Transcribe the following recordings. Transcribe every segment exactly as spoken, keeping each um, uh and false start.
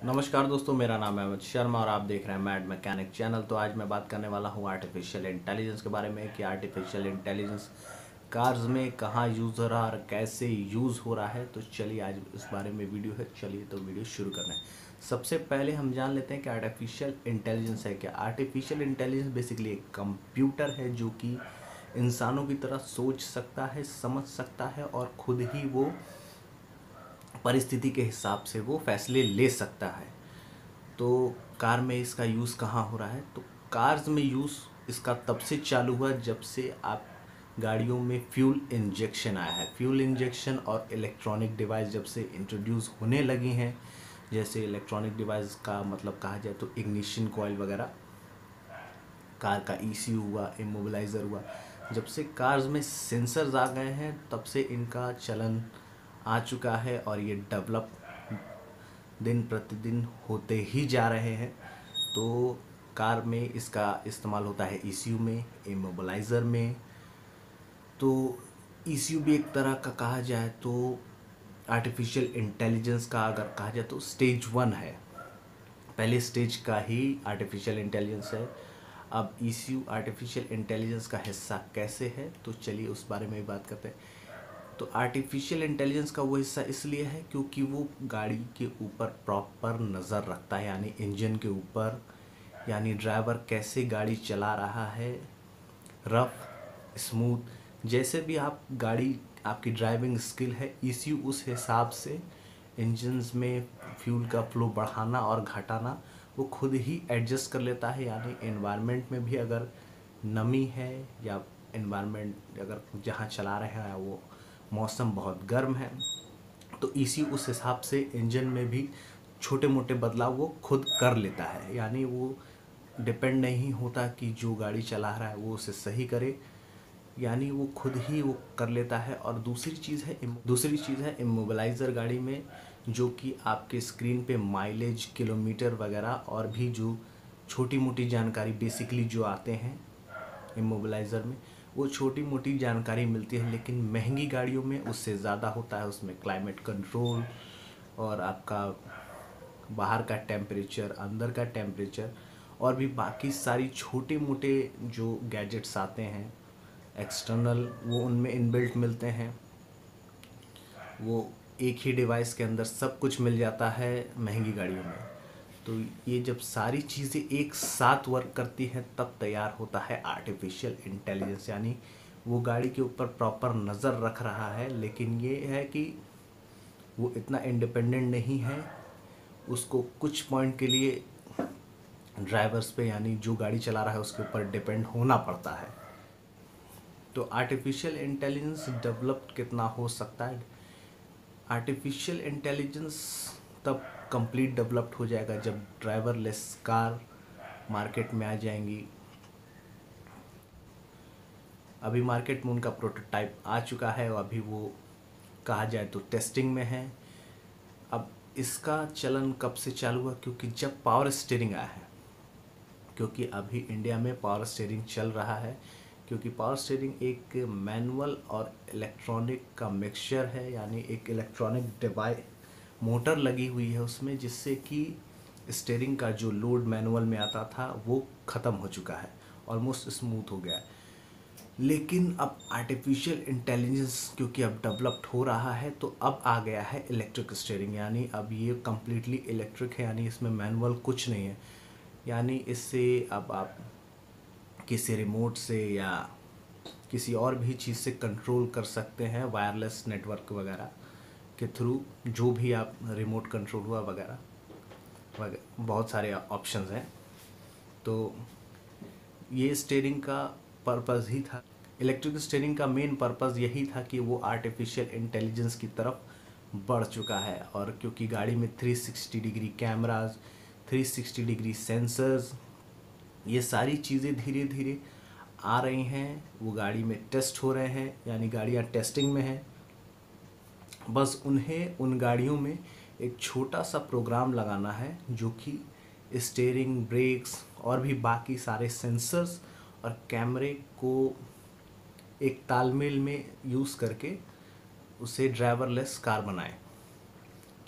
नमस्कार दोस्तों, मेरा नाम है अमित शर्मा और आप देख रहे हैं मैड मैकेनिक चैनल। तो आज मैं बात करने वाला हूँ आर्टिफिशियल इंटेलिजेंस के बारे में कि आर्टिफिशियल इंटेलिजेंस कार्स में कहाँ यूज़ हो रहा है और कैसे यूज़ हो रहा है। तो चलिए आज इस बारे में वीडियो है। चलिए तो वीडियो शुरू करना है। सबसे पहले हम जान लेते हैं कि आर्टिफिशियल इंटेलिजेंस है क्या। आर्टिफिशियल इंटेलिजेंस बेसिकली एक कंप्यूटर है जो कि इंसानों की तरह सोच सकता है, समझ सकता है और खुद ही वो परिस्थिति के हिसाब से वो फैसले ले सकता है। तो कार में इसका यूज़ कहाँ हो रहा है, तो कार्स में यूज़ इसका तब से चालू हुआ जब से आप गाड़ियों में फ्यूल इंजेक्शन आया है। फ्यूल इंजेक्शन और इलेक्ट्रॉनिक डिवाइस जब से इंट्रोड्यूस होने लगी हैं, जैसे इलेक्ट्रॉनिक डिवाइस का मतलब कहा जाए तो इग्निशन कॉइल वगैरह, कार का ईसीयू हुआ, इमोबिलाइज़र हुआ। जब से कार्स में सेंसर्स आ गए हैं तब से इनका चलन आ चुका है और ये डेवलप दिन प्रतिदिन होते ही जा रहे हैं। तो कार में इसका इस्तेमाल होता है ईसीयू में, इमोबिलाइज़र में। तो ईसीयू भी एक तरह का कहा जाए तो आर्टिफिशियल इंटेलिजेंस का अगर कहा जाए तो स्टेज वन है, पहले स्टेज का ही आर्टिफिशियल इंटेलिजेंस है। अब ईसीयू आर्टिफिशियल इंटेलिजेंस का हिस्सा कैसे है, तो चलिए उस बारे में भी बात करते हैं। तो आर्टिफिशियल इंटेलिजेंस का वो हिस्सा इसलिए है क्योंकि वो गाड़ी के ऊपर प्रॉपर नज़र रखता है, यानी इंजन के ऊपर, यानी ड्राइवर कैसे गाड़ी चला रहा है, रफ स्मूथ, जैसे भी आप गाड़ी, आपकी ड्राइविंग स्किल है, ईसीयू उस हिसाब से इंजन्स में फ्यूल का फ्लो बढ़ाना और घटाना वो खुद ही एडजस्ट कर लेता है। यानी एनवायरनमेंट में भी अगर नमी है या एनवायरनमेंट अगर जहाँ चला रहे हैं वो मौसम बहुत गर्म है, तो ईसीयू उस हिसाब से इंजन में भी छोटे मोटे बदलाव वो खुद कर लेता है। यानी वो डिपेंड नहीं होता कि जो गाड़ी चला रहा है वो उसे सही करे, यानी वो खुद ही वो कर लेता है। और दूसरी चीज़ है दूसरी चीज़ है इमोबिलाइज़र गाड़ी में, जो कि आपके स्क्रीन पे माइलेज, किलोमीटर वगैरह और भी जो छोटी मोटी जानकारी बेसिकली जो आते हैं इमोबिलाइज़र में, वो छोटी मोटी जानकारी मिलती है। लेकिन महंगी गाड़ियों में उससे ज़्यादा होता है। उसमें क्लाइमेट कंट्रोल और आपका बाहर का टेम्परेचर, अंदर का टेम्परेचर और भी बाकी सारी छोटे मोटे जो गैजेट्स आते हैं एक्सटर्नल, वो उनमें इनबिल्ट मिलते हैं। वो एक ही डिवाइस के अंदर सब कुछ मिल जाता है महंगी गाड़ियों में। तो ये जब सारी चीज़ें एक साथ वर्क करती हैं तब तैयार होता है आर्टिफिशियल इंटेलिजेंस। यानी वो गाड़ी के ऊपर प्रॉपर नज़र रख रहा है, लेकिन ये है कि वो इतना इंडिपेंडेंट नहीं है। उसको कुछ पॉइंट के लिए ड्राइवर्स पे, यानी जो गाड़ी चला रहा है उसके ऊपर डिपेंड होना पड़ता है। तो आर्टिफिशियल इंटेलिजेंस डेवलप कितना हो सकता है, आर्टिफिशियल इंटेलिजेंस तब कंप्लीट डेवलप्ड हो जाएगा जब ड्राइवरलेस कार मार्केट में आ जाएंगी। अभी मार्केट में उनका प्रोटोटाइप आ चुका है और अभी वो कहा जाए तो टेस्टिंग में है। अब इसका चलन कब से चालू हुआ, क्योंकि जब पावर स्टीयरिंग आया है, क्योंकि अभी इंडिया में पावर स्टीयरिंग चल रहा है, क्योंकि पावर स्टीयरिंग एक मैनुअल और इलेक्ट्रॉनिक का मिक्सचर है। यानी एक इलेक्ट्रॉनिक डिवाइस, मोटर लगी हुई है उसमें, जिससे कि स्टीयरिंग का जो लोड मैनुअल में आता था वो ख़त्म हो चुका है, ऑलमोस्ट स्मूथ हो गया है। लेकिन अब आर्टिफिशियल इंटेलिजेंस क्योंकि अब डेवलप्ड हो रहा है, तो अब आ गया है इलेक्ट्रिक स्टीयरिंग। यानी अब ये कम्प्लीटली इलेक्ट्रिक है, यानी इसमें मैनुअल कुछ नहीं है। यानी इससे अब आप किसी रिमोट से या किसी और भी चीज़ से कंट्रोल कर सकते हैं, वायरलेस नेटवर्क वगैरह के थ्रू, जो भी आप रिमोट कंट्रोल हुआ वगैरह वगैरह, बहुत सारे ऑप्शंस हैं। तो ये स्टीयरिंग का पर्पज़ ही था, इलेक्ट्रिक स्टीयरिंग का मेन पर्पज़ यही था कि वो आर्टिफिशियल इंटेलिजेंस की तरफ बढ़ चुका है। और क्योंकि गाड़ी में three sixty degree cameras, three sixty degree sensors, ये सारी चीज़ें धीरे धीरे आ रही हैं, वो गाड़ी में टेस्ट हो रहे हैं, यानी गाड़ियाँ टेस्टिंग में हैं। बस उन्हें उन गाड़ियों में एक छोटा सा प्रोग्राम लगाना है जो कि स्टीयरिंग, ब्रेक्स और भी बाकी सारे सेंसर्स और कैमरे को एक तालमेल में यूज़ करके उसे ड्राइवरलेस कार बनाए। तो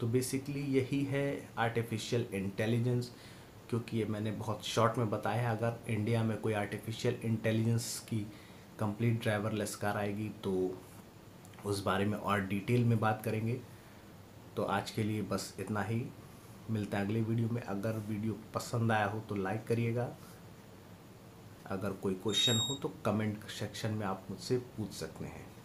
तो बेसिकली यही है आर्टिफिशियल इंटेलिजेंस, क्योंकि ये मैंने बहुत शॉर्ट में बताया है। अगर इंडिया में कोई आर्टिफिशियल इंटेलिजेंस की कंप्लीट ड्राइवरलेस कार आएगी तो उस बारे में और डिटेल में बात करेंगे। तो आज के लिए बस इतना ही, मिलते हैं अगले वीडियो में। अगर वीडियो पसंद आया हो तो लाइक करिएगा, अगर कोई क्वेश्चन हो तो कमेंट सेक्शन में आप मुझसे पूछ सकते हैं।